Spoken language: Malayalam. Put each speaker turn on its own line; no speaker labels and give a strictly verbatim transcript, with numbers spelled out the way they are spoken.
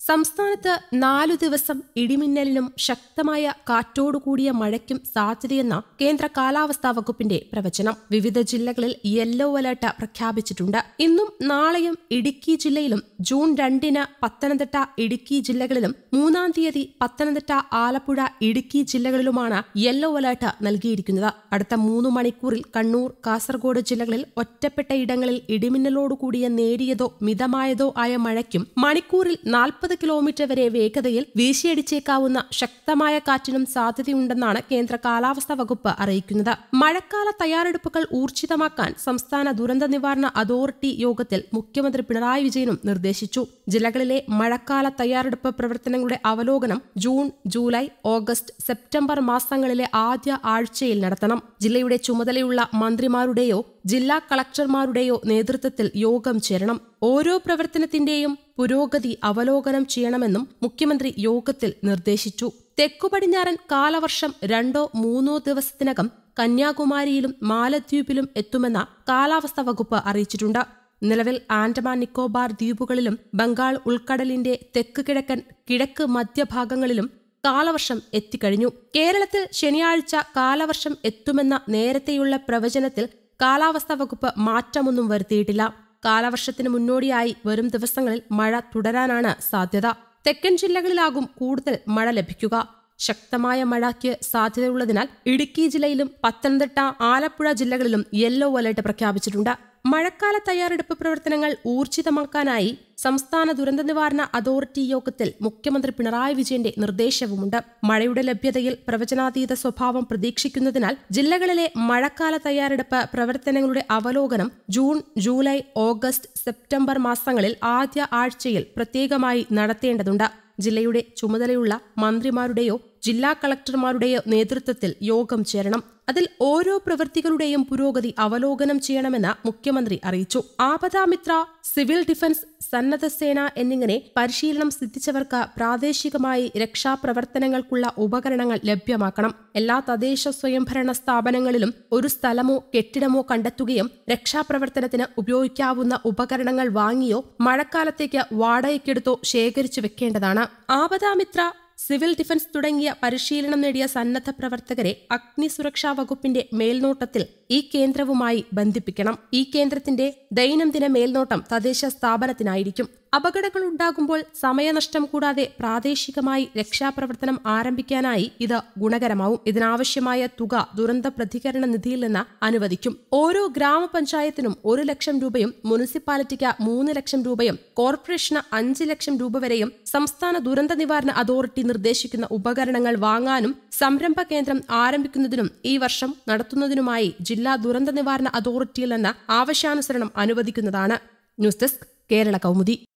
സംസ്ഥാനത്ത് നാലു ദിവസം ഇടിമിന്നലിനും ശക്തമായ കാറ്റോടുകൂടിയ മഴയ്ക്കും സാധ്യതയെന്ന കേന്ദ്ര കാലാവസ്ഥാ വകുപ്പിന്റെ പ്രവചനം. വിവിധ ജില്ലകളിൽ യെല്ലോ അലർട്ട് പ്രഖ്യാപിച്ചിട്ടുണ്ട്. ഇന്നും നാളെയും ഇടുക്കി ജില്ലയിലും ജൂൺ രണ്ടിന് പത്തനംതിട്ട ഇടുക്കി ജില്ലകളിലും മൂന്നാം തീയതി പത്തനംതിട്ട ആലപ്പുഴ ഇടുക്കി ജില്ലകളിലുമാണ് യെല്ലോ അലർട്ട് നൽകിയിരിക്കുന്നത്. അടുത്ത മൂന്ന് മണിക്കൂറിൽ കണ്ണൂർ കാസർഗോഡ് ജില്ലകളിൽ ഒറ്റപ്പെട്ട ഇടങ്ങളിൽ ഇടിമിന്നലോടുകൂടിയ നേരിയതോ മിതമായതോ ആയ മഴയ്ക്കും മണിക്കൂറിൽ നാൽപ്പത് കിലോമീറ്റർ വരെ വേഗതയിൽ വീശിയടിച്ചേക്കാവുന്ന ശക്തമായ കാറ്റിനും സാധ്യതയുണ്ടെന്നാണ് കേന്ദ്ര കാലാവസ്ഥാ വകുപ്പ് അറിയിക്കുന്നത്. മഴക്കാല തയ്യാറെടുപ്പുകൾ ഊർജിതമാക്കാൻ സംസ്ഥാന ദുരന്ത നിവാരണ അതോറിറ്റി യോഗത്തിൽ മുഖ്യമന്ത്രി പിണറായി വിജയനും നിർദ്ദേശിച്ചു. ജില്ലകളിലെ മഴക്കാല തയ്യാറെടുപ്പ് പ്രവർത്തനങ്ങളുടെ അവലോകനം ജൂൺ, ജൂലൈ, ഓഗസ്റ്റ്, സെപ്റ്റംബർ മാസങ്ങളിലെ ആദ്യ ആഴ്ചയിൽ നടത്തണം. ജില്ലയുടെ ചുമതലയുള്ള മന്ത്രിമാരുടെയോ ജില്ലാ കളക്ടർമാരുടെയോ നേതൃത്വത്തിൽ യോഗം ചേരണം. ഓരോ പ്രവർത്തനത്തിന്റെയും പുരോഗതി അവലോകനം ചെയ്യണമെന്നും മുഖ്യമന്ത്രി യോഗത്തിൽ നിർദ്ദേശിച്ചു. തെക്കുപടിഞ്ഞാറൻ കാലവർഷം രണ്ടോ മൂന്നോ ദിവസത്തിനകം കന്യാകുമാരിയിലും മാലദ്വീപിലും എത്തുമെന്ന് കാലാവസ്ഥാ വകുപ്പ് അറിയിച്ചിട്ടുണ്ട്. നിലവിൽ ആൻഡമാൻ നിക്കോബാർ ദ്വീപുകളിലും ബംഗാൾ ഉൾക്കടലിന്റെ തെക്ക് കിഴക്കൻ കിഴക്ക് മധ്യഭാഗങ്ങളിലും കാലവർഷം എത്തിക്കഴിഞ്ഞു. കേരളത്തിൽ ശനിയാഴ്ച കാലവർഷം എത്തുമെന്ന നേരത്തെയുള്ള പ്രവചനത്തിൽ കാലാവസ്ഥാ വകുപ്പ് മാറ്റമൊന്നും വരുത്തിയിട്ടില്ല. കാലവർഷത്തിന് മുന്നോടിയായി വരും ദിവസങ്ങളിൽ മഴ തുടരാനാണ് സാധ്യത. തെക്കൻ ജില്ലകളിലാകും കൂടുതൽ മഴ ലഭിക്കുക. ശക്തമായ മഴയ്ക്ക് സാധ്യതയുള്ളതിനാൽ ഇടുക്കി ജില്ലയിലും പത്തനംതിട്ട, ആലപ്പുഴ ജില്ലകളിലും യെല്ലോ അലർട്ട് പ്രഖ്യാപിച്ചിട്ടുണ്ട്. മഴക്കാല തയ്യാറെടുപ്പ് പ്രവർത്തനങ്ങൾ ഊർജിതമാക്കാനായി സംസ്ഥാന ദുരന്ത നിവാരണ അതോറിറ്റി യോഗത്തിൽ മുഖ്യമന്ത്രി പിണറായി വിജയന്റെ നിർദ്ദേശവുമുണ്ട്. മഴയുടെ ലഭ്യതയിൽ പ്രവചനാതീത സ്വഭാവം പ്രതീക്ഷിക്കുന്നതിനാൽ ജില്ലകളിലെ മഴക്കാല തയ്യാറെടുപ്പ് പ്രവർത്തനങ്ങളുടെ അവലോകനം ജൂൺ, ജൂലൈ, ഓഗസ്റ്റ്, സെപ്റ്റംബർ മാസങ്ങളിൽ ആദ്യ ആഴ്ചയിൽ പ്രത്യേകമായി നടത്തേണ്ടതുണ്ട്. ജില്ലയുടെ ചുമതലയുള്ള മന്ത്രിമാരുടെയോ ജില്ലാ കളക്ടർമാരുടെയോ നേതൃത്വത്തിൽ യോഗം ചേരണം. അതിൽ ഓരോ പ്രവൃത്തികളുടെയും പുരോഗതി അവലോകനം ചെയ്യണമെന്ന് മുഖ്യമന്ത്രി അറിയിച്ചു. ആപദാമിത്ര, സിവിൽ ഡിഫൻസ്, സന്നദ്ധ സേന എന്നിങ്ങനെ പരിശീലനം സിദ്ധിച്ചവർക്ക് പ്രാദേശികമായി രക്ഷാപ്രവർത്തനങ്ങൾക്കുള്ള ഉപകരണങ്ങൾ ലഭ്യമാക്കണം. എല്ലാ തദ്ദേശ സ്വയംഭരണ സ്ഥാപനങ്ങളിലും ഒരു സ്ഥലമോ കെട്ടിടമോ കണ്ടെത്തുകയും രക്ഷാപ്രവർത്തനത്തിന് ഉപയോഗിക്കാവുന്ന ഉപകരണങ്ങൾ വാങ്ങിയോ മഴക്കാലത്തേക്ക് വാടകയ്ക്കെടുത്തോ ശേഖരിച്ചു വെക്കേണ്ടതാണ്. ആപദാമിത്ര, സിവിൽ ഡിഫൻസ് തുടങ്ങിയ പരിശീലനം നേടിയ സന്നദ്ധ പ്രവർത്തകരെ അഗ്നി സുരക്ഷാ വകുപ്പിന്റെ മേൽനോട്ടത്തിൽ ഈ കേന്ദ്രവുമായി ബന്ധിപ്പിക്കണം. ഈ കേന്ദ്രത്തിന്റെ ദൈനംദിന മേൽനോട്ടം തദ്ദേശ സ്ഥാപനത്തിനായിരിക്കും. അപകടങ്ങൾ ഉണ്ടാകുമ്പോൾ സമയനഷ്ടം കൂടാതെ പ്രാദേശികമായി രക്ഷാപ്രവർത്തനം ആരംഭിക്കാനായി ഇത് ഗുണകരമാവും. ഇതിനാവശ്യമായ തുക ദുരന്ത പ്രതികരണ നിധിയിൽ നിന്ന് അനുവദിക്കും. ഓരോ ഗ്രാമപഞ്ചായത്തിനും ഒരു ലക്ഷം രൂപയും മുനിസിപ്പാലിറ്റിക്ക് മൂന്ന് ലക്ഷം രൂപയും കോർപ്പറേഷന് അഞ്ച് ലക്ഷം രൂപ വരെയും സംസ്ഥാന ദുരന്ത നിവാരണ അതോറിറ്റി നിർദ്ദേശിക്കുന്ന ഉപകരണങ്ങൾ വാങ്ങാനും സംരംഭ കേന്ദ്രം ആരംഭിക്കുന്നതിനും ഈ വർഷം നടത്തുന്നതിനുമായി ജില്ലാ ദുരന്ത നിവാരണ അതോറിറ്റിയിൽ നിന്ന് ആവശ്യാനുസരണം അനുവദിക്കുന്നതാണ്. News desk Kerala Kaumudi.